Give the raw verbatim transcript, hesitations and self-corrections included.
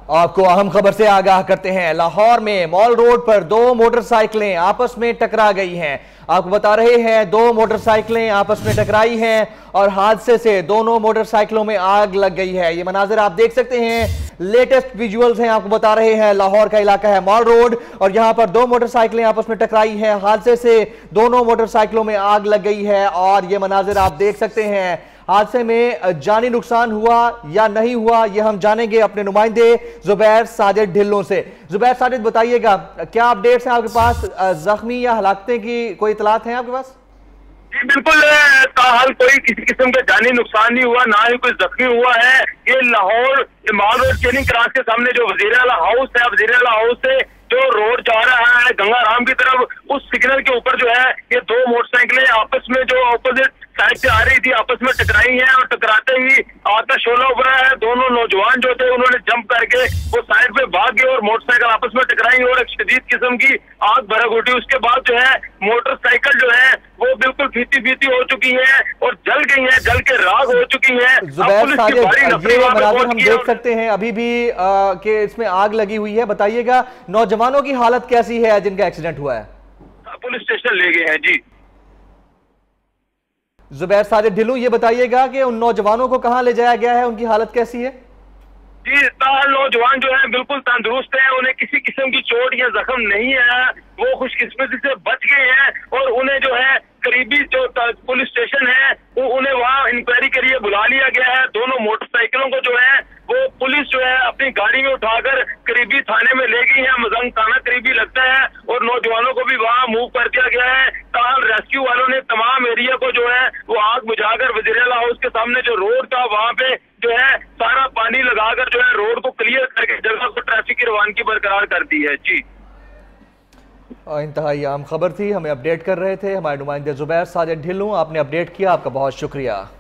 आपको अहम खबर से आगाह करते हैं। लाहौर में मॉल रोड पर दो मोटरसाइकिलें आपस में टकरा गई हैं। आपको बता रहे हैं दो मोटरसाइकिलें आपस में टकराई हैं और हादसे से दोनों मोटरसाइकिलों में आग लग गई है। ये मनाजिर आप देख सकते हैं, लेटेस्ट विजुअल्स हैं। आपको बता रहे हैं लाहौर का इलाका है मॉल रोड और यहां पर दो मोटरसाइकिलें आपस में टकराई हैं। हादसे से दोनों मोटरसाइकिलों में आग लग गई है और ये मनाजिर आप देख सकते हैं। हादसे में जानी नुकसान हुआ या नहीं हुआ ये हम जानेंगे अपने नुमाइंदे जुबैर साजिद ढिल्लों से। जुबैर साजिद, बताइएगा क्या अपडेट्स हैं आपके पास? जख्मी या हलाकतें की कोई इतलात हैं आपके पास? जी बिल्कुल, ताहाल कोई किसी किस्म का जानी नुकसान नहीं हुआ, ना ही कोई जख्मी हुआ है। ये Lahore Mall Road Charing Cross के सामने जो वजीर आला हाउस है, वजीर आला हाउस से जो रोड जा रहा है गंगाराम की तरफ, उस सिग्नल के ऊपर जो है ये दो मोटरसाइकिलें आपस में जो ऑपोजिट साइड से आ रही थी आपस में टकराई हैं और टकराते ही आतश शोला उभरा है। दोनों नौजवान जो थे उन्होंने जंप करके वो साइड पे भाग गए और मोटरसाइकिल आपस में टकराई और एक शदीद किस्म की आग भड़क उठी। उसके बाद जो है मोटरसाइकिल जो है वो बिल्कुल फीती फीती हो चुकी है और जल गई है, जल के राख हो चुकी है। जुबैर साजिद, ये मनाज़िर हम देख सकते हैं अभी भी आ, कि इसमें आग लगी हुई है। बताइएगा नौजवानों की हालत कैसी है जिनका एक्सीडेंट हुआ है? पुलिस स्टेशन ले गए हैं जी। जुबैर साजिद ढिल्लों, ये बताइएगा कि उन नौजवानों को कहां ले जाया गया है, उनकी हालत कैसी है? जी ताल नौजवान जो है बिल्कुल तंदुरुस्त है, उन्हें किसी किस्म की चोट या जख्म नहीं है, वो खुशकिस्मती से बच गए हैं और उन्हें जो है करीबी जो पुलिस स्टेशन है वो उन्हें वहाँ इंक्वायरी के लिए बुला लिया गया है। दोनों मोटरसाइकिलों को जो है वो पुलिस जो है अपनी गाड़ी में उठाकर करीबी थाने में ले गई है। मजंग थाना करीबी लगता है और नौजवानों को भी वहाँ मूव कर दिया गया है। ताल रेस्क्यू वालों ने तमाम एरिया को जो है वो आग बुझाकर वज़ीर आला हाउस के सामने जो रोड था वहाँ पे जो है सारा पानी लगाकर जो है रोड को क्लियर करके जगह को ट्रैफिक की रवानगी बरकरार कर दी है। जी इंतहाई अहम खबर थी, हमें अपडेट कर रहे थे हमारे नुमाइंदे जुबैर साजिद ढिल्लों। आपने अपडेट किया, आपका बहुत शुक्रिया।